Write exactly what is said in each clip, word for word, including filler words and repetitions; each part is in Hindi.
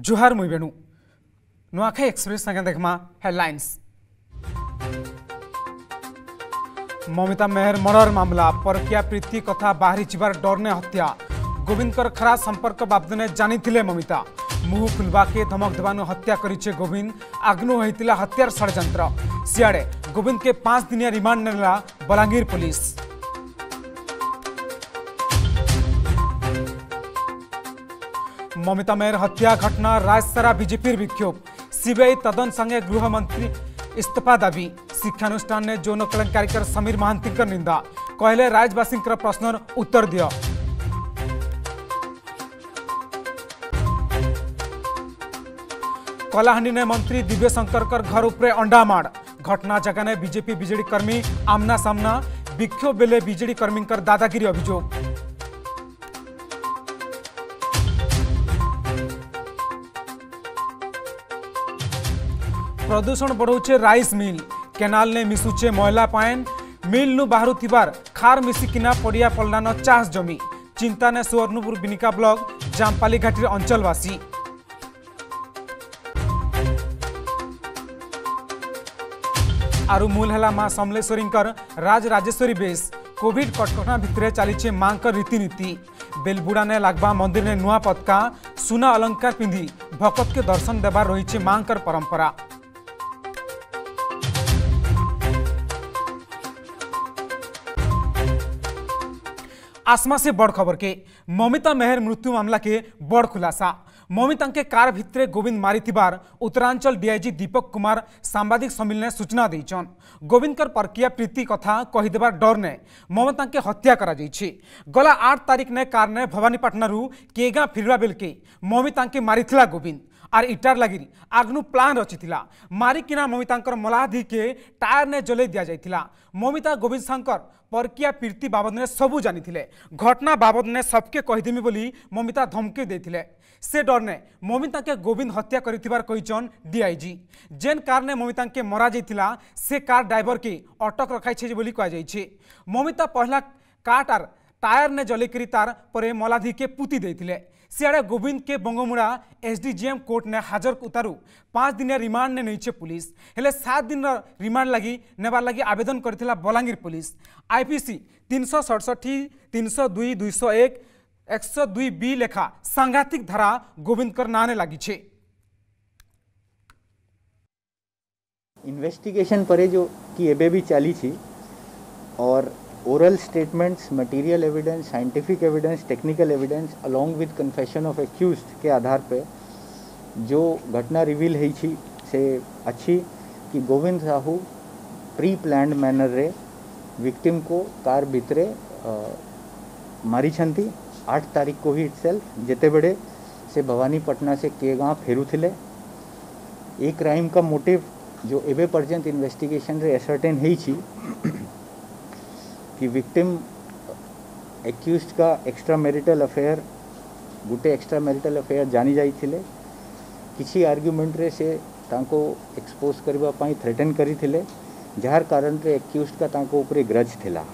जुहार मुई बेणु नुआखाई एक्सप्रेस संगे देखमा हेडलाइंस। ममिता मेहर मर्डर मामला परकिया प्रीति कथा बाहरी जीवार डरने हत्या। गोविंदकर खरा संपर्क बाबदने जानी ममिता मुह खुलवा के धमक देवानु हत्या करिछे गोविंद। आग्नु होइतिला हत्यार षड्यंत्र। सियाड़े गोविंद के पांच दिनिया रिमांड नेला बलांगीर पुलिस। ममिता मेहर हत्या घटना राजसारा बीजेपी विक्षोभ। सीबीआई तदन संगे गृह मंत्री इस्तीफा दाबी। शिक्षानुष्ठान ने यौन केलेंकारी कर समीर महांती निंदा कहले राज्यवासी प्रश्न उत्तर दियो। कलाहांडी ने मंत्री दिव्य शंकर कर घर उपरे अंडामाड़। घटना जगह ने बीजेपी बीजेडी कर्मी आमना सामना। विक्षोभ बेले बीजेडी कर्मी कर दादागिरी अभियोग। प्रदूषण बढ़ाऊे राइस मिल। केनाल ने मिसुचे मैला पाएन। मिल नु बाहरु थिबार खार मिसिकिना पड़िया पल्लान चाष जमी। चिंता ने सुवर्णपुर बिनिका ब्लॉक जामपाली घाटी अंचलवासी। आरु मूल है मां समलेश्वरी राज राजेश्वरी बेश। कोविड कटकटा भितर चली मां रीतिनीति। बेलबुड़ा ने लागबा मंदिर ने नुआ पतका सुना अलंकार पिंधि भकत के दर्शन देवार रही मां परंपरा। आसमा से बड़ खबर के ममिता मेहर मृत्यु मामला के बड़ खुलासा। ममिता के कार भितरे गोविंद मारी उत्तरांचल डीआईजी दीपक कुमार सांबादिक सम्मेलन सूचना देचन। गोविंदकर परकिया प्रीति कथा कहीदेवार डर ने ममिता के हत्या करा जाइछि। गला आठ तारीख ने कार ने भवानीपाटनारू केगा फिरवा बेल के ममिता के मारिथिला गोविंद आर इटार लगी आग्नु प्लान रचिथिला। मारिकिना ममिता मलाधी के टायर ने जले दिया जाइथिला। ममिता गोविंद शंकर परकिया प्रीति बाबद ने सबू जानी घटना बाबद ने सबके कहीदेमी बोली ममिता धमकी देथिले। से डर ने ममिता के गोविंद हत्या करिथिबार कहिचन डीआईजी। जेन कार ने ममिता के मरा जाइथिला से कार ड्राइवर के अटक रखाई छे बोली कहा जाइछे। ममिता पहला काट आर टायर ने जलेकरी तार परे मलाधी के पुती देथिले। सियाड़े गोविंद के बंगमुड़ा एसडीजीएम कोर्ट ने हाजर उतारू पांच दिन रिमांड ने नहीं पुलिस हेले सात दिन रिमांड लगी नेबार लगी आवेदन करथिला बलांगीर पुलिस। आईपीसी तीन सौ सड़सठी तीन सौ दुई दुई सौ एक एक सौ दुई बी लेखा सांघातिक धारा गोविंदकर नाने लगी छे। इन्वेस्टिगेशन परे जो कि एबे भी चली थी और oral statements, material evidence, scientific evidence, technical evidence along with confession of accused के आधार पे जो घटना रिवील है छी से अच्छी कि Govind Sahu pre planned manner रे विक्टिम को कार भितरे मारी छंती। आठ तारीख को ही इटसेल्फ जेते बड़े से भवानीपटना से के गाँव फेरुथिले। ए क्राइम का मोटिव जो एबे पर्यंत इन्वेस्टिगेशन रे असर्टेन है छी कि विक्टिम एक्यूज्ड का एक्स्ट्रा मैरिटल अफेयर गुटे एक्स्ट्रा मैरिटल अफेयर जानी जाई थिले। किसी आर्ग्यूमेंट रे से तांको एक्सपोज करबा पाई थ्रेटन करी थिले जार कारण रे एक्यूज्ड का तांको ऊपर ग्रज थिला।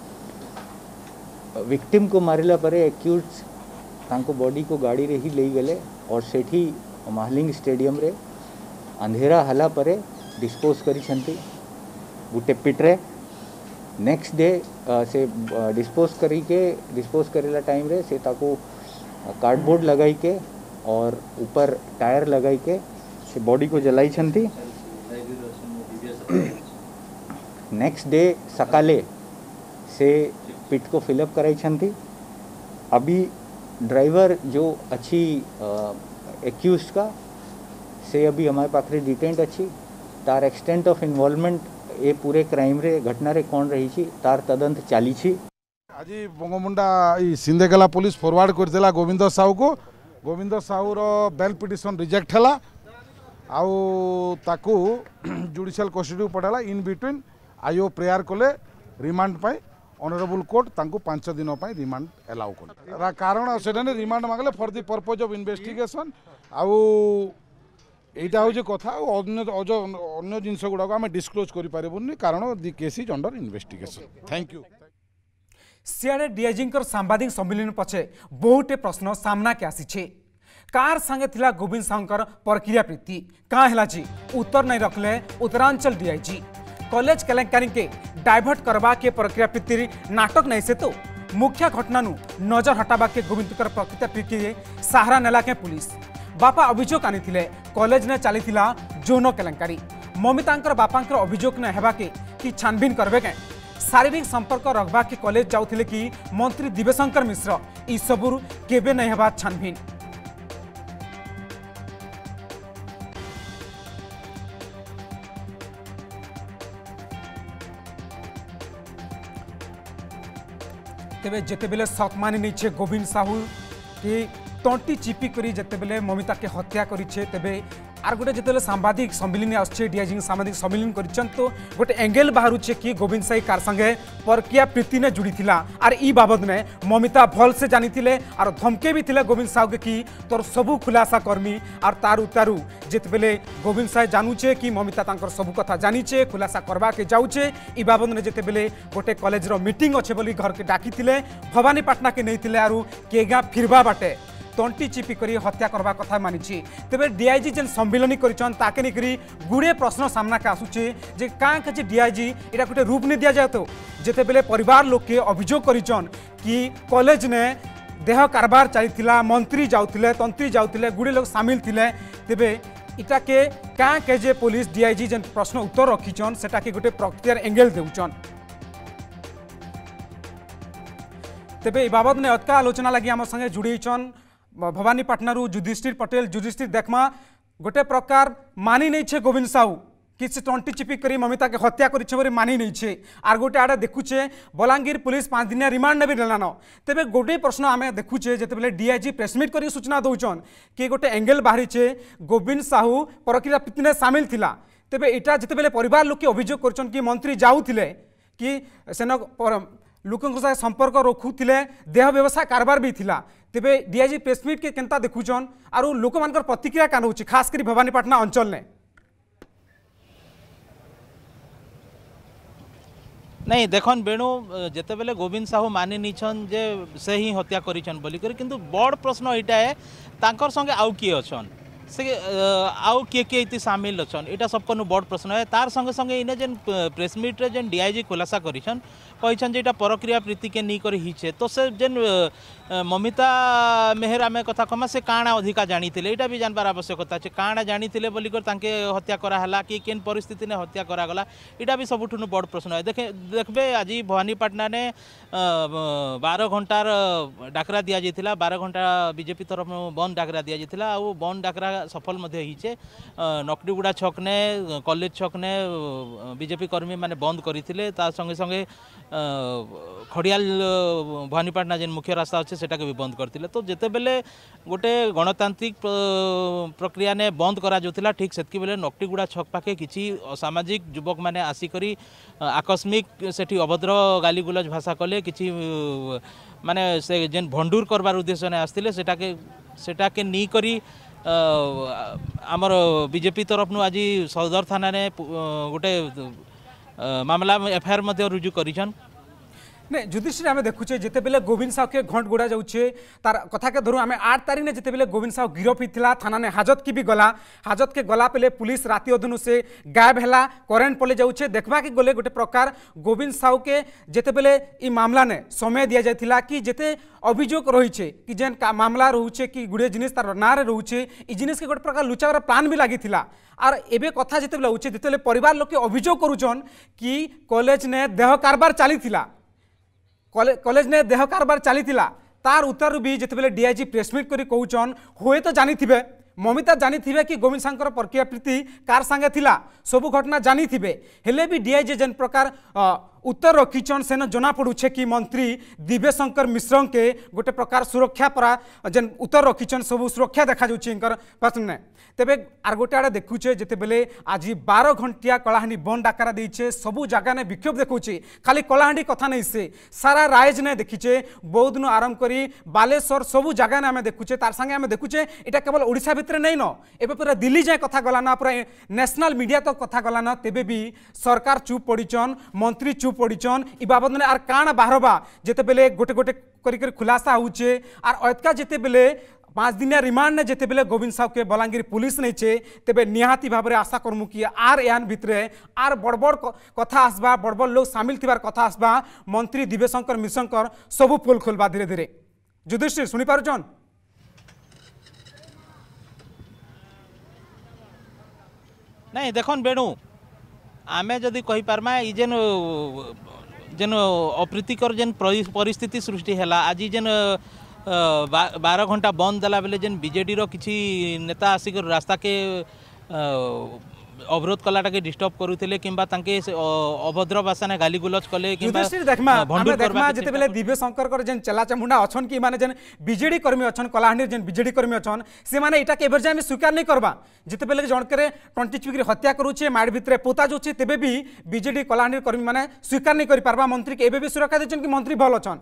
विक्टिम को मारिला परे एक्यूज्ड तांको बॉडी को गाड़ी रे ही ले गले और सेठी महालिंग स्टेडियम रे अंधेरा हला परे डिस्पोज करी छंती गुटे पिटरे। नेक्स्ट डे से डिस्पोज करी के डिस्पोज करेला टाइम रे से ताको कार्डबोर्ड लगाई के और ऊपर टायर लगाई के से बॉडी को जलाई छंती। नेक्स्ट डे सकाले से पिट को फिलअप कराई छंती। अभी ड्राइवर जो अच्छी एक्यूज्ड का से अभी हमारे पास डिटेंड अच्छी तार एक्सटेंट ऑफ इन्वॉल्वमेंट ए पूरे क्राइम रे घटना रे कौन रही छी तार तदंत चाली छी। आज बंगमुंडा सिंदेगला पुलिस फॉरवर्ड करदेला गोविंद साहू को। गोविंद साहू रो बेल पिटिशन रिजेक्ट हैला आउ ताकू जुडिशियल कस्टडी पड़ाला। इन बिटवीन आईओ प्रेयर कले रिमांड पाई ऑनरेबल कोर्ट तांको पांच दिन पाई रिमांड अलाउ कर कारण सेठाने रिमांड मांगले for the purpose of investigation आउ एटा हूँ कथा अन्य अन्य जिनस गुड़ाक आम डिस्क्लोज करें कारण the case is under investigation. Thank you. सियाड़े डीआईजी सांबादिक सम्मेलन पछे बहुटे प्रश्न सामना के आसी। कार संगे थिला गोविंद साहूकर प्रक्रिया प्रीति का है जी उत्तर नहीं रखले उत्तरांचल डीआईजी कॉलेज केलेंकारी के डाइवर्ट करवा के प्रक्रिया प्रीति नाटक नहीं से तो मुख्य घटना नजर हटावा के गोविंदकर प्रक्रिया प्रीति सहारा नेला के पुलिस बापा अभियोग आनी कॉलेज ने चली जौन केलेंकारी ममितांकर बापांकर अभियोग ने हेबा के कि छानबीन करबे के शारीरिक संपर्क रखबा के कॉलेज जाउथिले कि मंत्री दिव्यशंकर मिश्र इ सबुर केबे नहीं हेबा छानबीन। तेबे जेतेबेले शक मानि नहीं गोविंद साहू के तंटी चिपी करी जेतेबेले ममिता के हत्या करिछे तेबे आर गोटे जिते सांबादिक सम्मिलन आसछे डीआईजी सांबादिक सम्मिलन करिछन तो गोटे एंगल बाहरुछे कि गोविंद साई कार संगे प्रक्रिया प्रीति ने जुड़ी थिला आर ई बाबद में ममिता भल से जानी थिले आर धमके भी थिले गोविंद साहू के कि तोर सबू खुलासा करमी आर तारु तारु जितेबेले गोविंद साई जानूचे कि ममिता तांकर सबू कथा जानीचे खुलासा करवा के जाऊचे ई बाबद में जितेबेले गोटे कॉलेज रो मीटिंग अच्छे बोली घर के डाकी थिले भवानीपाटना के नहीं थिले आरु केगा फिरबा बाटे तंटी चिपी करी हत्या करवा कथा मानिछि तेबे डीआईजी जेन सम्मिलनी करिछन ताके निकरी गुड़े प्रश्न सामना के आसुचे जे कां के डीआईजी एटा गोटे रूप ने दिया जाय तो जेते बेले परिवार लोक के अभियोग करिछन कि कॉलेज ने देह कारबार चलीथिला मंत्री जाउथिले तंत्री जाउथिले गुड़े लोग शामिल थिले तेबे इटा के कां के जे पुलिस डीआईजी जेन प्रश्न उत्तर रखिछन सेटा के गोटे प्रक्रिया एंगल देउछन तेबे ई बाबद ने अतका आलोचना लगी आम संगे जुड़ीछन भवानीपाटना युधिष्ठिर पटेल युधिष्ठिर देखमा गोटे प्रकार मानी नहीं छे गोविंद साहू किसी तंटी चिपी करी ममिता के हत्या कर मानी नहीं छे आर गोटे आड़े देखुचे बलांगीर पुलिस पांच दिन रिमांड भी नेलान तेबे गोटे प्रश्न आम देखुचे जिते डीआईजी प्रेसमिट कर सूचना दौन कि गोटे एंगल बाहरी गोविंद साहू प्रक्रिया प्रीति ने सामिल थिला तेबे इटा जिते परिवार लोक अभियोग कर कि मंत्री जाऊले कि सेन लोकों साथ संपर्क रखुले देह व्यवसाय कारबार भी थिला तेबे डीआईजी प्रेसमिट के केनता देखुचन आरु लोक मानकर प्रतिक्रिया कान होची खास करी भवानीपाटना अंचल ने नहीं देखन बेणु जेते बेले गोविंद साहू मानि निछन जे से ही हत्या करिछन बोली कर किंतु बड़ प्रश्न एटा है तांकर संगे आउ किए अछन से आउ किए किए इति शामिल अछन एटा सबको बड़ प्रश्न है तार संगे संगे इने जेन प्रेसमिट रे जेन डीआईजी खुलासा करिछन कहिछन जे एटा प्रक्रिया प्रीति के नी कर हिचे तो से जेन ममिता मेहर आमे कथा कमा से काणा अधिका जानी थिले एटा भी जानबार आवश्यकता छै काणा जानी थिले बोली कर तांके हत्या करा हला कि केन परिस्थिति ने हत्या करा गला एटा भी सबुठुनु बड़ प्रश्न है देखे देखबे आज भवानीपाटना ने बारह घंटार डाकरा दिया जाइथिला बारह घंटा बीजेपी तरफ बंद डाकरा दिया जाइथिला आ बंद डाकरा सफल मध्ये हिचे नकड़ीगुड़ा छक ने कॉलेज छक ने बीजेपी कर्मी माने बंद करथिले ता संगे संगे खड़ियाल भवानीपाटना जेन मुख्य रास्ता अच्छे सेटा के भी बंद करथिले तो जेते बेले गोटे गणतांत्रिक प्रक्रिया ने बंद करा जोथिला ठीक सेतकी बेले नकटीगुड़ा छक पाखे किछि असामाजिक युवक माने आसी करी आकस्मिक सेठी अभद्र गाली गुलज भाषा कले किछि माने से जेन भंडूर करबार उद्देश्य ने आस्थिले सेटा के सेटा के नी करी आमर बीजेपी तरफ नु आज सदर थाना ने गोटे मामला एफआईआर मध्य रुजु करिछन ने युधिष्ठिर आम देखुचे जिते बेले गोविंद साहू के घंट गोड़ा जाऊे तार कथा के धरू आम आठ तारीख ने जिते बेले गोविंद साहू गिरफ होता थाना ने हाजत की भी गला हाजत के गला पेले पुलिस राति अधनु से गायब है करेन्ट पले जाऊे देखा के गले गोटे प्रकार गोविंद साहू के जिते बेले ई मामला ने समय दि जाता कि जिते अभियोग रही कि जेन मामला रोचे कि गुड़े जिनिस तार ना रोचे ई जिनिस के गोटे प्रकार लुचावर प्लान भी लगी आर एबे कथा जिते बेले होचे जिते परिवार लोक अभियोग करुचन कि कॉलेज ने देह कारबार चली कॉलेज ने देह कारबार चली तार उत्तर भी जिते डीआईजी प्रेसमिट कर कहन हुए तो जानी थे ममिता जानी थे कि गोविंद साहू प्रक्रिया प्रीति कार सांगे थिला सबू घटना जानी थे हेले भी डीआईजी जेन प्रकार उत्तर रखीचन सेन जना पड़ुछे कि मंत्री दिव्यशंकर मिश्र के गोटे प्रकार सुरक्षा परा जेन उत्तर रखीचन सब सुरक्षा देखा प्रश्न ने तेबे आर गोटे आड़े देखुचे जिते बेले आज बारह घंटिया कलाहांडी बंद डाकरा देइछे सबू जगह ने विक्षोभ देखुचे खाली कलाहांडी कथा नहीं से सारा राइज ने देखीचे बौद्ध नु आरंभ करी बालेश्वर सबू जगह ने आम देखुचे तार संगे आम देखुचे एटा केवल ओडिशा भितर नहीं न एबे पूरा दिल्ली जाए कथा गला ना पूरा नेशनल मीडिया तक कथा गला ना तेबे भी सरकार चुप पड़ीचन मंत्री चुप पड़ीचन इ बाबद ने आर काण बाहरबा जिते बेले गोटे गोटे करी खुलासा होचे आर अतका जिते बेले पाँच दिनिया रिमांड ने जिते बेले गोविंद साहू के बलांगीर पुलिस नहीं चे तेबे निहाती भाव में आशा करमु कि आर यान भितरे आर बड़ बड़ कथा आसबा बड़ बड़ लोग सामिल थिबार कथा आसबा मंत्री दिव्यशंकर मिश्रंकर सबू पोल खोलबा धीरे धीरे युधिष्ठिर सुनी पारुछन नहीं देखन बेणु आमे जदि कहि पारमा ई जेन जेन अप्रीतिकर जेन परिस्थिति सृष्टि हैला आज जेन बारह घंटा बंद देला बेले जेन बीजेडी रो किछि नेता आसिक रास्ता के अवरोध कलाटा के डिस्टर्ब करूथिले किंबा तांके अभद्र भाषा ने गाली गुलज कले किंबा देखमा हमें देखमा जते बेले दिव्य शंकर कर जेन चला चामुंडा अछन कि माने जेन बीजेडी कर्मी अछन कलाहांडी जेन बीजेडी कर्मी अछन से माने इटा के एबर जे हम स्वीकार नहीं करबा जते बेले जण करे ट्वेंटी चुकी हत्या करूछे माड भितरे पोता जोछि तेबे भी बीजेडी कलाहांडी कर्मी माने स्वीकार नहीं करि पारबा मंत्री के एबे भी सुरक्षा देछन कि मंत्री भल अछन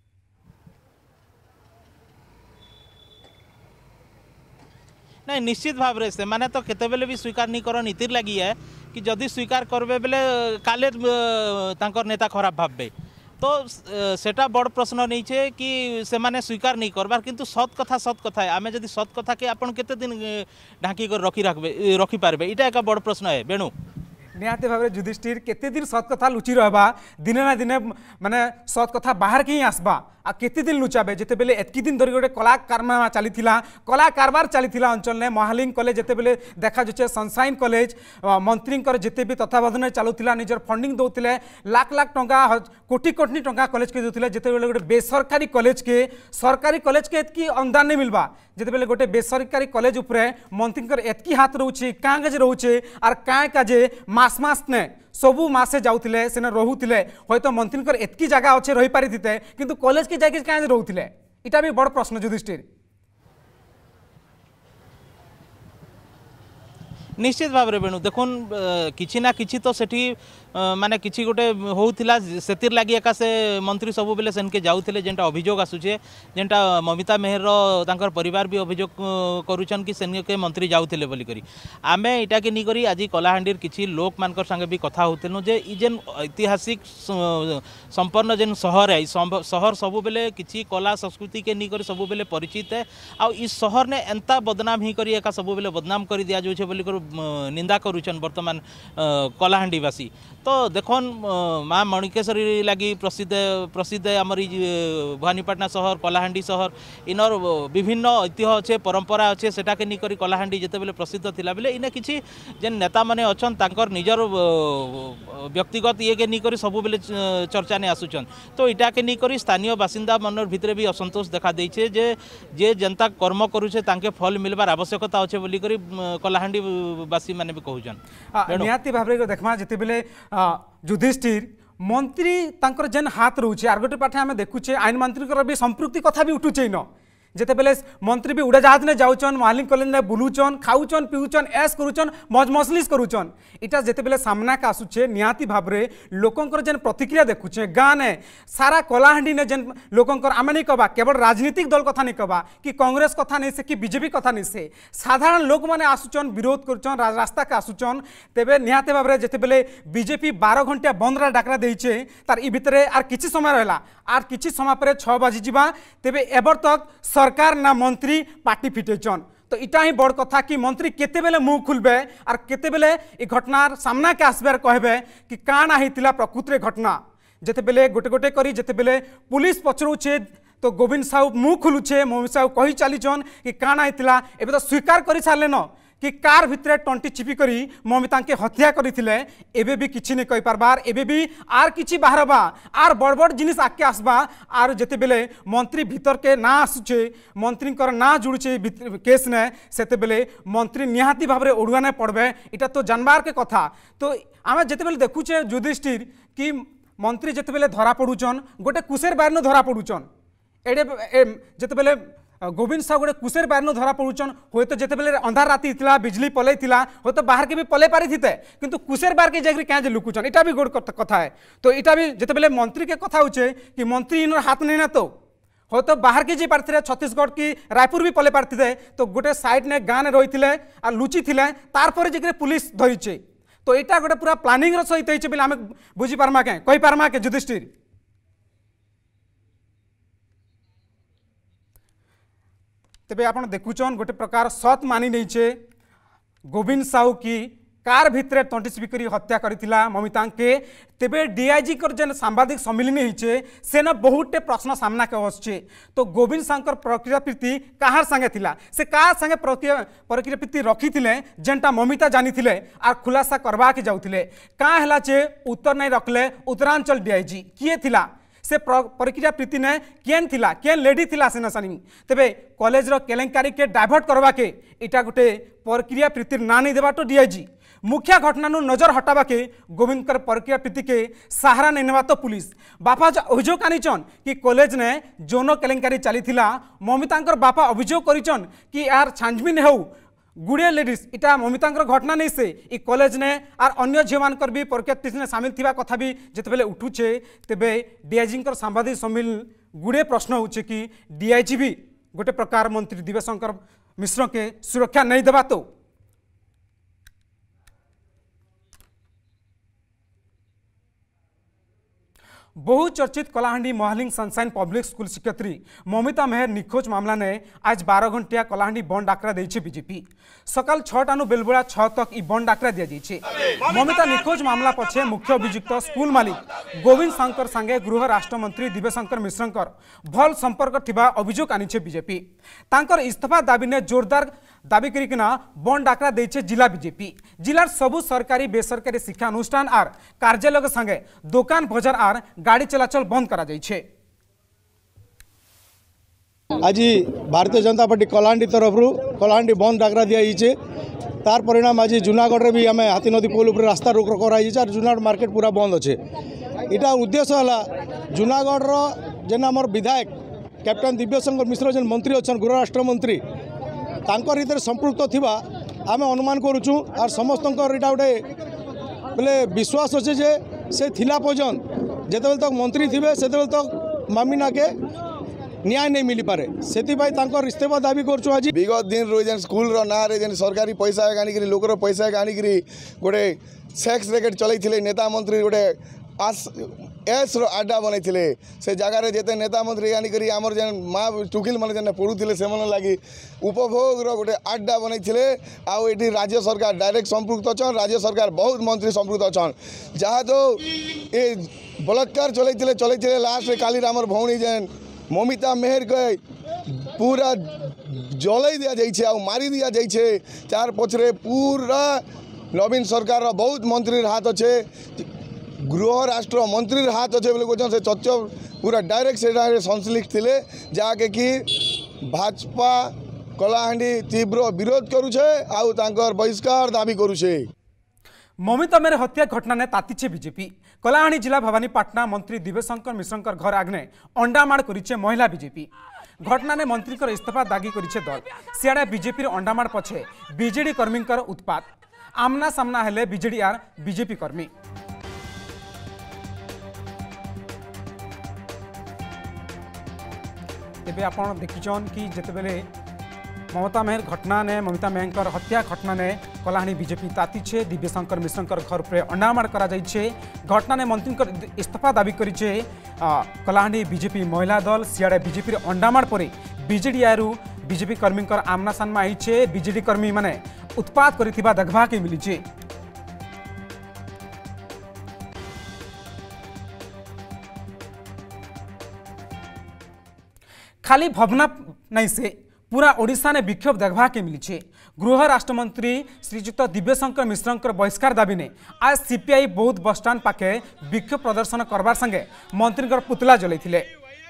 नहीं निश्चित भाव से माने तो केते बेले भी स्वीकार नहीं कर नीतिर लगी है कि जदि स्वीकार करबे बेले काले तांकर नेता खराब भाबे तो सेटा बड़ प्रश्न नहीं छे कि से माने स्वीकार नहीं करबार किंतु सत कथा सत कथा है आमे जदि सत कथा के आपण केते दिन ढांकी कर रखी रखबे रखी पारबे इटा एक बड़ प्रश्न है बेणु निहाती भाव में युधिष्ठिर केते दिन सत कथा लुचि रहबा दिने ना दिने माने सत कथा बाहर के ही आसबा आ केते दिन लुचाबे जेते बेले एतकी दिन धरि गोटे कला कारनामा चलीथिला कला कारबार चलीथिला अंचल ने महालिंग कॉलेज जेते बेले देखा जाचे सनसाइन कॉलेज मंत्री जेते भी तत्वावधान चलुथिला निजर फंडिंग दउथिले लाख लाख टंका कोटी कोटी टंका कॉलेज के दउथिले जेते बेले गोटे बेसरकारी कॉलेज के सरकारी कॉलेज के एतकी अनुदान नहीं मिलबा जेते बेले गोटे बेसरकारी कॉलेज उपरे मंत्री एतकी हाथ रोचे काँ गजे रोचे आर काँ काजे मास मास ने सबू मासे जाऊले से रोते हयत तो मंत्री एतकी जगह अच्छे रही पारि थे किंतु कॉलेज के जाके क्या रोते इटा भी बड़ प्रश्न युधिष्ठिर निश्चित भाव में बेणु देखुन किछि ना किछि तो सेठी माने किछि गोटे होउथिला सेतिर लागि एका से मंत्री सब बेले सेनके जाउथिले जेंटा अभियोग आसुचे जेंटा ममिता मेहर रो तांकर परिवार भी अभियोग करूछन कि सेनके मंत्री जाउथिले बोली करी आमे इटा के नी करी आज कलाहांडीर किछि लोक मानकर संगे भी कथा होतेनु जे ई जेन ऐतिहासिक संपन्न जेन शहर है शहर सब बेले किछि कला संस्कृति के नी करी सब बेले परिचित है आ ई शहर ने एंता बदनाम ही करी एका सब बेले बदनाम करी दिया जोछे बोली कर निंदा करूछन वर्तमान कलाहांडीवासी तो देखन माँ मणिकेश्वरी लगी प्रसिद्ध प्रसिद्ध आमर भवानीपाटना शहर कलाहांडी शहर इनर विभिन्न ऐतिह्य अच्छे परंपरा अच्छे सेटा के निकरी कलाहांडी जिते बेले प्रसिद्ध थिला बेले इने किछि जेन नेता माने अछन तांकर निजर व्यक्तिगत ये के निकरी सब बेले चर्चा ने आसुछन तो इटा के निकरी स्थानीय बासिंदा मनर भितरे भी असंतोष देखा देइछे जे जे जनता कर्म करूछे तांके फल मिलबार आवश्यकता अच्छे बोली करी कलाहांडी बासी माने भी कहउछन निहाती भाबरे देखमा जते बेले युधिष्ठिर मंत्री तांकर जेन हाथ रोचे आर गोटे पाठे आम देखुचे आईन मंत्री भी संपृक्ति कथा भी उठुचे न जेते बेले मंत्री भी उड़ाजहाज ने जाऊन महालिंग कॉलेज ने बुलूचन खाऊचन पीऊचन ऐस करूचन मज मसलिस करूचन इटा जेते बेले सामना का आसुचे निहाती भाव में लोकंकर जेन प्रतिक्रिया देखुचे गाँ ने सारा कलाहांडी ने जेन लोकंकर आमे नहीं कहबा केवल राजनीतिक दल कथा नहीं कहबा कि कांग्रेस कथा नहीं से कि बीजेपी कथा नहीं से साधारण लोक मैंने आसुचन विरोध करुचन रास्ता का आसुचन तेबे निहाती भाव में जेते बेले बीजेपी बारह घंटा बंद डाकरा देइचे तार ई भितरे आर किछि समय रहला आर किछि समय पर छः बाजी जीवा तेबे एबर तक सरकार ना मंत्री पार्टी फिटेचन तो इटा ही बड़ कथा कि मंत्री केते बेले मुँह खुलबे और केते बेले ई घटनार सामना के आसबार कहबे कि काना हितिला प्रकृत रे घटना जेते बेले गोटे गोटे करी जेते बेले पुलिस पचरौछे तो गोविंद साहू मुँह खुलुछे मोहित साहू कही चलीचन कि काना हितिला एबे तो स्वीकार कर सारे न कि कार भितरे टंटी चिपी करी ममिता के हत्या करथिले एबे भी किछि नहीं कहि पारबार एबे भी आर किछि बाहरबा आर बड़ बड़ जिनिस आके आसबा आर जेते बेले मंत्री भीतर के ना आसुचे मंत्री कर ना जुड़ुचे केस ने सेते बेले मंत्री निहाती भाव में ओडुआ ने पड़बे इटा तो जानबार के कथा तो आमे जेते बेले देखुचे युधिष्ठिर कि मंत्री जेते बेले धरा पड़ुचन गोटे कुसेर बार न धरा पड़ुचन एडे जेते बेले गोविंद साहू गोटे कुसेर बार धरा पड़ुचन हो तो जिते बेले अंधार राति थिला बिजली पलई थिला हो तो बाहर के भी पलई पारि थे किंतु कुसेर बार के जाकर क्या लुकुचन इटा भी गोट कथा है तो इटा भी जिते बेले मंत्री के कथा होचे कि मंत्री इन हाथ नहीं ना तो हो तो बाहर के जी पारे छत्तीसगढ़ की रायपुर भी पलई पारि थे तो गोटे साइड ने गाँव में रही थे और लुचि थे तार जाकर पुलिस धरीचे तो यहाँ गोटे पूरा प्लानिंग सहित होती आम बुझीपार्मा के कही पार्मा के युधिष्ठिर तेबे आपण देखुचन गोटे प्रकार सत मानि नहींचे गोविंद साहू की कार भितर तंटी चिपिकरी हत्या करथिला ममिता के तेबे डीआईजी कर जेन सांबादिक सम्मिलन होइचे सेना बहुते प्रश्न सामना के आछे तो गोविंद शंकर प्रक्रिया प्रीति कहार संगे थिला से कहार संगे प्रक्रिया प्रीति रखी थिले जेनटा ममिता जानी थिले आ खुलासा करबा के जाउथिले का हला जे उत्तर नहीं रखले उत्तरांचल डीआईजी किए थिला से प्रक्रिया प्रीति ने केन थिला केन लेडी थिला सेना सानी तेबे कॉलेज रो केलेंकारी के डाइवर्ट करबा के इटा गोटे प्रक्रिया प्रीति ना नहीं देबा तो डीआईजी मुख्य घटना नजर हटावा के गोविंद कर प्रक्रिया प्रीति के सहारा नहीं नेवा तो पुलिस बापा अभियोग आनीचन कि कॉलेज ने जोनो केलेंकारी चली ममिता बापा अभियोग करिचन कि यार छानबीन हो गुड़े लेडीज इटा ममिता घटना नहीं से इ कॉलेज ने आर अन्य झील मान भी प्रक्रिया प्रीति सामिल थिबा कथा भी जितेबाला उठुचे तेबे डीआईजी सांबादिक सम्मिलन गुड़े प्रश्न होचे कि डीआईजी भी गोटे प्रकार मंत्री दिव्यशंकर मिश्र के सुरक्षा नहीं देवा तो बहुचर्चित Kalahandi Mahaling sunshine public school शिक्षयित्री ममिता मेहर निखोज मामला ने आज बारह घंटिया कलाहांडी बंद डाकरा देइछे बीजेपी सकाल छटानु बेलबुड़ा छ तक इ बंद डाकरा दिया जाइछे ममिता निखोज मामला पछे मुख्य अभियुक्त स्कूल मालिक गोविंद शंकर संगे गृह राष्ट्र मंत्री दिव्यशंकर मिश्रंकर भल संपर्क थिबा अभियोग आनिछे बीजेपी तांकर इस्तीफा दाबी ने जोरदार दाबी करिकना बंद डाकरा देइछे जिला बीजेपी जिलार सबु सरकारी बेसरकारी शिक्षा अनुष्ठान आर कार्यालय संगे दुकान बाजार आर गाड़ी चलाचल बंद करा जाइछे। आज भारतीय जनता पार्टी कलाहांडी तरफ कलाहांडी बंद डाकरा दिया तार परिणाम आज जूनागढ़ में भी आम हाथी नदी पोल उपर रास्ता रोक कर जूनागढ़ मार्केट पूरा बंद अच्छे इटा उद्देश्य है जूनागढ़ जेन आम विधायक कैप्टेन दिव्यशंकर मिश्र जेन मंत्री अच्छा गृह राष्ट्र मंत्री तांकर हितर संपृक्त थिबा आम अनुमान करुचु और समस्त इटा गोटे बोले विश्वास अच्छे जे से थिला पर्यंत जेते तक मंत्री थे से तक मामिना के न्याय नहीं मिली पारे से इस्तीफा दाबी करुँ आज विगत दिन रो जेन स्कूल रो ना रे जेन सरकारी पैसा आनिक लोकर पैसा आनिक गोटे सेक्स रैकेट चलते नेता मंत्री गोटे आस एस रो आड्डा बनई से जगार जिते नेता मंत्री आनिक आमर जेन माँ टुकिल मैंने जेन पढ़ुले से लगी उपभोग रो गोटे आड्डा बनई आउ राज्य सरकार डायरेक्ट संपृक्त अच्छा राज्य सरकार बहुत मंत्री संपृक्त अच्छा जहाँ तो ये बलात्कार चलते चलते लास्ट काली आमर भौणी जेन ममिता मेहर के पूरा जलई दिया जाइए आ मारी दिया जाइए चार पछरे पूरा नवीन सरकार बहुत मंत्री हाथ अच्छे गृह राष्ट्र मंत्री हाथ अच्छे बोले कहते से चर्चा पूरा डायरेक्ट से संश्लिष्ट थे जहाँके कि भाजपा कलाहांडी तीव्र विरोध करुछे आउ तांकर बहिष्कार दाबी करुछे। ममिता मेहर हत्या घटना ने तातीचे बीजेपी कलाहांडी जिला भवानीपाटना मंत्री दिव्यशंकर मिश्रंकर घर आग्ने अंडामाड़ करिछे महिला बीजेपी घटना ने मंत्री कर इस्तीफा दागी करिछे दल सियाड़े बीजेपी अंडामाड़ पछे बीजेडी कर्मी उत्पात आमना सामना हेले बीजेडी आर बीजेपी कर्मी तेबे आपण देखिछन कि जेतेबेले ममता मेहर घटना ने ममता मेहर हत्या घटना ने कलाहांडी बीजेपी तातीछे दिव्यशंकर मिश्रंकर घर पर अंडामाड़ करा जाइछे घटना ने मंत्री इस्तीफा दाबी करिछे कलाहांडी बीजेपी महिला दल सियाड़े बीजेपी अंडामाड़ पर बीजेडी आरु बीजेपी कर्मी आमना सामना आईछे बीजेडी कर्मी माने उत्पात करिथिबा देखबा के मिलिछे। खाली भवना नहीं से पूरा ओडिशा ने विक्षोभ देखा के मिली गृह राष्ट्र मंत्री श्रीजुक्त दिव्यशंकर मिश्रंकर बहिष्कार दाबी ने आज सीपीआई बौद्ध बस स्टाण्ड पाखे विक्षोभ प्रदर्शन करबार संगे मंत्री पुतला जलैथिले।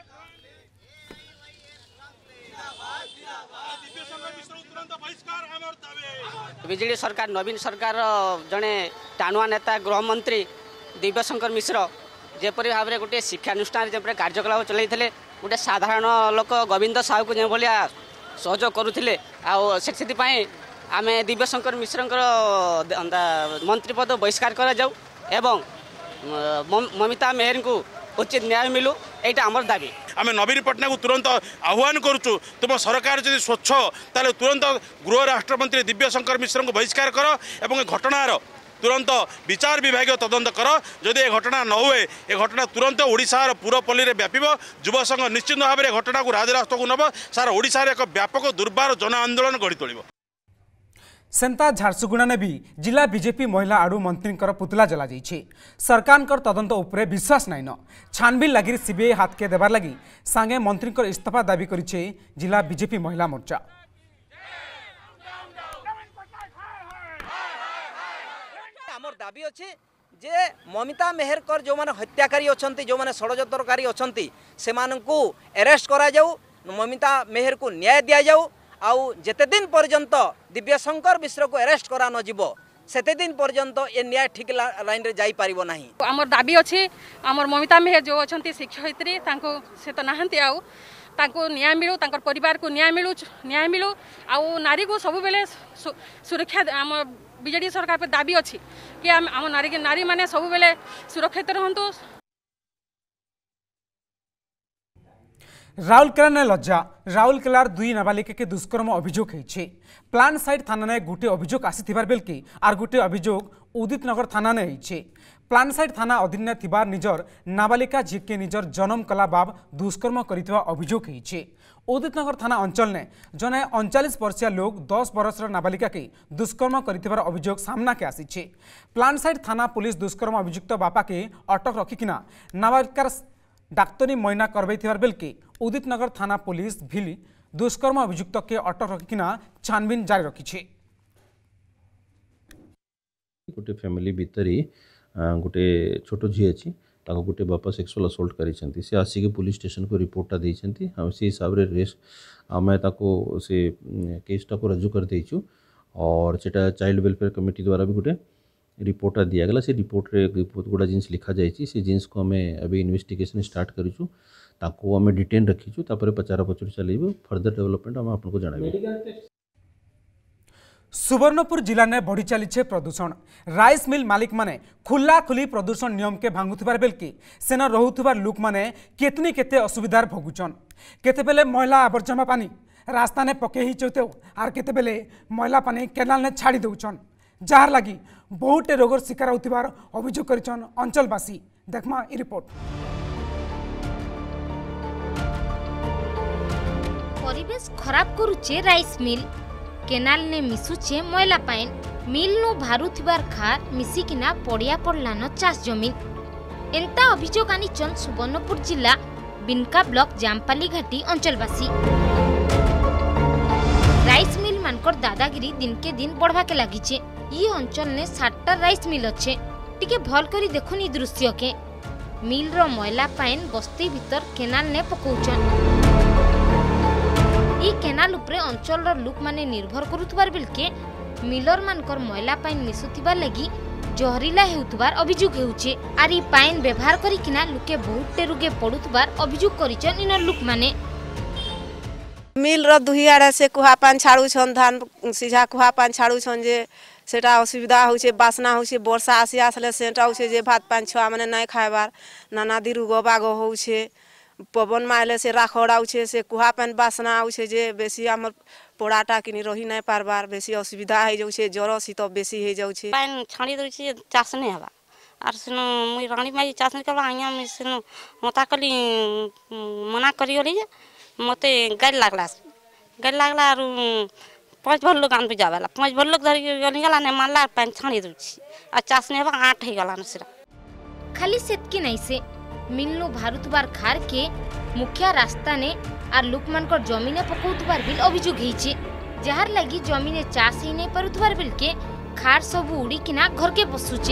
बिजेडी सरकार नवीन सरकार जड़े टाणुआ नेता गृहमंत्री दिव्यशंकर मिश्र जेपरी भाव में गोटे शिक्षानुष्ठान जब कार्यकलाप चलते गोटे साधारण लोक गोविंद साहू को जो भाया सहयोग करुले आपाई आम दिव्यशंकर मिश्र मंत्री पद बहिष्कार कर जाऊ एवं ममिता मेहर को उचित न्याय मिलू यहाँ आमर दाबी आम नवीन पट्टनायक को तुरंत आह्वान करुचु तुम सरकार जब स्वच्छ ताले तुरंत गृह राष्ट्रमंत्री दिव्यशंकर मिश्र को बहिष्कार कर एवं घटनार तुरंत विचार विभाग तदंत कर जदि ए घटना न हुए ए घटना तुरंत ओडिशार पूरपल्ली में व्यापिब युव संघ निश्चित भाव में घटना को राजरास्ता को नब सारा ओडिशार एक व्यापक दुर्बार जन आंदोलन गढ़ी तोड़। सेंता झारसुगुड़ा ने भी जिला बीजेपी महिला आड़ू मंत्री पुतला जला जाइए। सरकार तदंत उपरे विश्वास नाइन छानबिन लगी सीबीआई हाथ के देवार लगी सांगे मंत्री इस्तीफा दाबी करिछे जिला बीजेपी महिला मोर्चा। आमर दाबी अच्छे जे ममिता मेहरकर जो माने हत्याकारी अछंती जो माने षड्यंत्रकारी अछंती से मानकू अरेस्ट करा जाऊ ममिता मेहर को न्याय दिया जाऊ आउ जेते दिन पर्यंत दिव्यशंकर मिश्र को अरेस्ट करा न जीवो सेते दिन पर्यंत ए न्याय ठीक लाइन रे जाई पारिबो नाही। आमर दाबी अछि आमर ममिता मेहर जो अछंती शिक्षयित्री तांको से तो नाहंती आउ तांको न्याय मिलू तांकर परिवार को न्याय मिलू न्याय मिलू आउ नारी को सब बेले सुरक्षा आम बीजेडी सरकार पे दाबी अछि कि आम नारी के नारी माने सब बेले सुरक्षित रहंतु। राउरकेला ने लज्जा राउरकेलार दुई नाबालिका के दुष्कर्म अभियोग है। प्लान साइड थाना ने गोटे अभियोग आसीथिबार बेलके आर गोटे अभियोग उदित नगर थाना ने है। प्लान साइड थाना अधीन थिबार निजर नाबालिका जी के निजर जन्म कला बाब दुष्कर्म करिथिबा अभियोग है। उदित नगर थाना अंचल ने जने उनचालीस वर्षीय लोग दस बरसर नाबालिका के दुष्कर्म करिथिबार अभियोग सामना के आसी। प्लान साइड थाना पुलिस दुष्कर्म अभियुक्त बापा के अटक रखिकिना नाबालिकार डाक्तरी मैना करवाइथिबार बेलके उदित नगर थाना पुलिस भी दुष्कर्म अभियुक्त के अटक रखिकिना छानबिन जारी रखी। गोटे फैमिली भितर ही गोटे छोट झी अच्छी गोटे बापा सेक्सुअल असल्ट करी से आसिक पुलिस स्टेशन को रिपोर्टा देती से हिसाब से रेस्ट आम से केसटा को रजू कर देचु और सेटा चाइल्ड वेलफेयर कमिटी द्वारा भी गोटे रिपोर्टा दिगला से रिपोर्ट रे बहुत गुड़ा जिनस लिखा जाइए से जिनस को आम अभी इन्वेस्टिगेशन स्टार्ट करूँ ताको आम डिटेन रखीचु तापर पचारा पचर चलू फर्दर डेवलपमेंट आम आपको जन। सुवर्णपुर जिला ने बढ़ी चली प्रदूषण राइस मिल मालिक माने खुला खुली प्रदूषण नियम के भांगुथिबार बेलके सेना रहुथिबार लोक माने केतनी केते असुविधार भोगुचन। केते बेले मैला आवर्जमा पानी रास्ता ने पके ही चौते आर केते बेले मैला पानी केनाल ने छाड़ी दउचन जार लगी बहुते रोगर शिकार होथिबार अभियोग करिचन अंचलवासी। देखमा ई रिपोर्ट। परिवेश खराब करुचे राइस मिल केनाल ने मिसुचे मैला पाइन मिल नु भारुथिबार खार मिसिकिना पड़िया पड़लान चाष जमीन एंता अभियोग आनिचन सुवर्णपुर जिला बिनका ब्लॉक जामपाली घाटी अंचलवासी। राइस मिल मानकर दादागिरी दिन के दिन बढ़वा के लागिचे। ये अंचल ने सातटा राइस मिल अच्छे टिके भल करी देखुन ई दृश्य के मिल रो मैला पाइन बस्ती भीतर केनाल ने पकौचन। ई केनाल उपरे अंचल रो लोक माने निर्भर करुथबार बेलके मिलर मानकर मैला पाइन मिसुथिबार लगी जहरीला हेउथबार अभियोग हेउचे आर ई पाइन व्यवहार करिकिना लोके बहुते रुगे पडुथबार अभियोग करिचन इन लोक माने। मिल रो दुहियारे से कुहा पान छाड़ू छन धान सीझा कुहा पान छाड़ू छन जे सेटा असुविधा होचे बासना होचे वर्षा आसी आसले सेटा होचे जे भात पान छुआ माने नै खाइबार नाना दी रुगो बागो होचे पवन माइले से राखड़ा उछे से कुहा पान बासना उछे जे बेसी हमर पोड़ाटा किनी रही नै पारबार बेसी असुविधा हे जाउछे जरो सी तो बेसी हे जाउछे पान छाड़ी दउछे चास नै हबा आर सुनो मुई रानी माई चास नै करबा आइया में सुनो मता कली मना करियोली जे मते गाल लागला गाल लागला आर पांच भर लोग आन जावेला पांच भर लोग धरि गली गला ने मानला पान छाड़ी दउछे आ चास नै हबा आठ हे गला नसरा खाली सेतकी नै से मिलनु भारुतबार खार के मुखिया रास्ता ने आर लोकमानकर जमीने पकौतबार बिल अभियोग हेछि जहार लगी जमीने चास ही नै परुतबार बिल के खार सब उड़ी किना घर के बसुचे।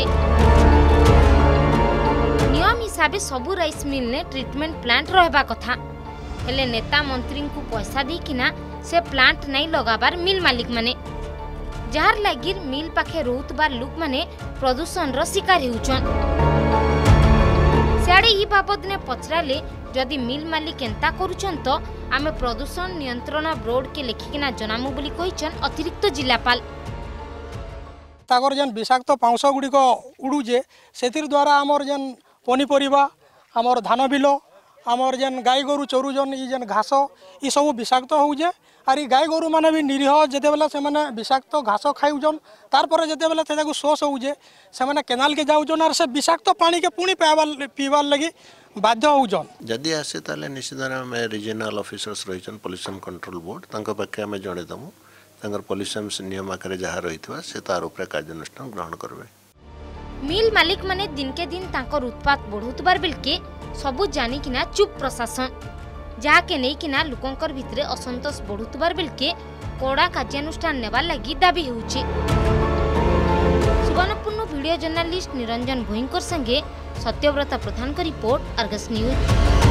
नियम हिसाबे सबु राइस मिल ने ट्रीटमेंट प्लांट रहबा कथा हेले नेता मंत्री को पैसा दी किना से प्लांट नै लगाबार मिल मालिक माने जहार लगी मिल पाखे रोहुतबार लोक माने प्रदूषण रो शिकार हेउचन। सियाड़े ई बाबद ने पचराले जदि मिल मालिक एंता करुचन तो आमे प्रदूषण नियंत्रण बोर्ड के लेखिकिना जनामु बोली कहिचन अतिरिक्त जिलापाल। तागर जेन विषाक्त पाउंस गुड़िक उड़ूजे से द्वारा आमर जेन पनीपरिया आमर धान बिल आमर जेन गाई गोरु चरुजन ई जेन घास ई सब विषाक्त होजे आर ई गाई गोरु माने भी निरीह जेते बेला से माने विषाक्त घास खाउजन तार पर जेते बेला तेजाकु शोष होजे से माने केनाल के जाउजन आर से विषाक्त पानी के पुणी पीबार पीबार लगी बाध्य होउजन जदि आसे ताले निश्चित में रीजनल ऑफिसर्स रहिछन पोल्यूशन कंट्रोल बोर्ड तांको पाखे आमे जणे दमु तांकर पोल्यूशन नियम आकारे जहा रहितवा से तार ऊपर कार्यानुष्ठान ग्रहण करबे। मिल मालिक माने दिन के दिन तांकर उत्पाद बढ़ुतबार बेलके सबु जानी किना चुप प्रशासन जहा के नहीं किना लोकंकर भितरे असंतोष बढ़ुतबार बेलके कड़ा कार्यानुष्ठान नेबार लागि दाबी होउछि। सुवर्णपूर्ण वीडियो जर्नलिस्ट निरंजन भोईंकर संगे सत्यव्रता प्रधान का रिपोर्ट अर्गस न्यूज।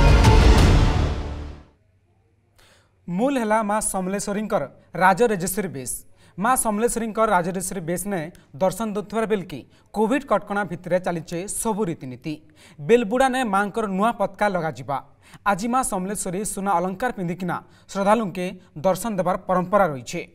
मूल है माँ समलेश्वरी राजराजेश्वरी बेस माँ समलेश्वरी राजराजेश्वरी बेस ने दर्शन दौर बेल की कोविड कटकणा भितर चलीचे सबू रीतिनीति बेलबुड़ा ने माँ नुआ पतका लगा आज माँ समलेश्वरी सुना अलंकार पिंधिकिना श्रद्धालु के दर्शन देवार परंपरा रही।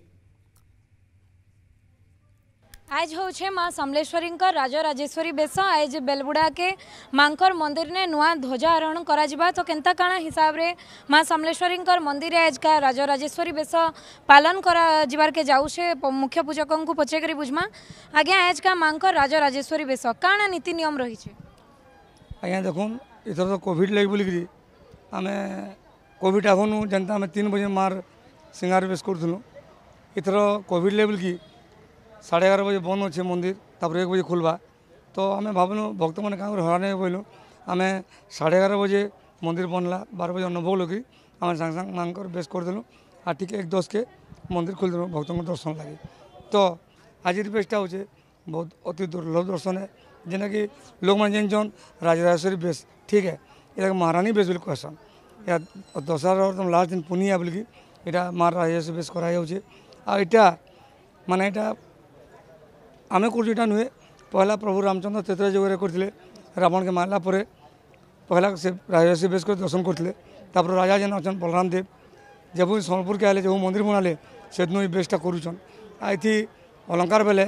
आज हूँ माँ समलेश्वरी राजराजेश्वरी बेस आज बेलबुड़ा के मांकर मंदिर ने नुआ ध्वजारोहण करा तो केंता काना हिसाब रे माँ समलेश्वरी मंदिर आज का राजराजेश्वरी बेस पालन करा जिबार के जाऊ से मुख्य पूजक को पचे करी बुझमा आज्ञा आज का मांकर राजराजेश्वरी बेस काना नीति नियम रही आज्ञा देखुन इधर तो कोविड लगी बोलिकी आम कोविड आगुन जनता आम तीन बजे मार सिंगार बेस करूँ इथर कोविड लेवल की साढ़े एगार बजे बंद अच्छे मंदिर तापर एक बजे खुलवा तो आम भावलु भक्त मैंने क्या हरान कहलु आम साढ़े एगार बजे मंदिर बनला बारह बजे अन्न भोग लगी आम सांग सांग मांकर बेस करदेलु आ ठीक एक दस के मंदिर खोलदेलु भक्त दर्शन लगे तो आज बेसटा हो बहुत अति दुर्लभ दर्शन है जेना कि लोग मैंने जन राजराजेश्वरी बेस ठीक है ये महारानी बेस बोली कहसन या दशहरा एकदम लास्ट दिन पुनिया बोलिकी यहाँ माँ राजराजेश्वरी बेस कराया माने यहाँ आमे करूँ नुहे पहला प्रभु रामचंद्र तेतरा जगह करते रावण के मारला परे पहला से राजराजेश्वरी बेस कर दर्शन करते राजा जेन अच्छा बलराम देव जब सोनपुर के आए जब मंदिर बनाले से दिन बेसटा करुचन आई अलंकार बेले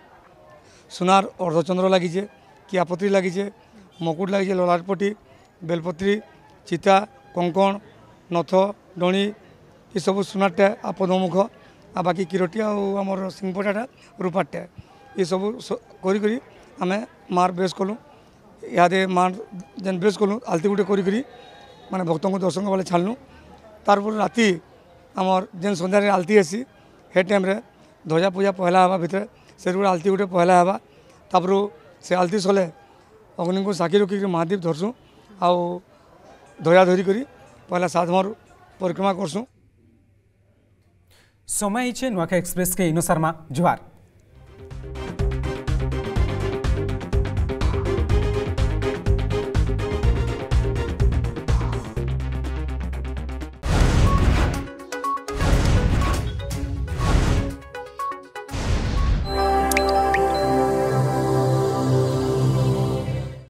सुनार अर्धचंद्र लगे कियापत्री लगे मकुट लगे ललाटपट्टी बेलपत्री चिता कंकण नथ डणी ये सब सुनारटा आ पदमुख आ बाकी किरोटी आमर सिंहपटाटा रूपाटा ये सब करी करी आमे मार बेस कलु इे मार जेन बेस कलु आलती गुटे करी करी माने भक्त को दर्शन वाले छाड़लु तारपर राति आमर जेन सन्धार आलती आसी हे टाइम रे ध्वजा पूजा पहला हवा भितर से गुटे आलती गुटे पहला हवा तापर से आलती सले अग्नि को साक्षी रखिक महादीप धरसुँ आउ ध्वजा धरी करी पहला साधमर परिक्रमा करसुँ। समय नुआखाई एक्सप्रेस के इनो शर्मा जुहार।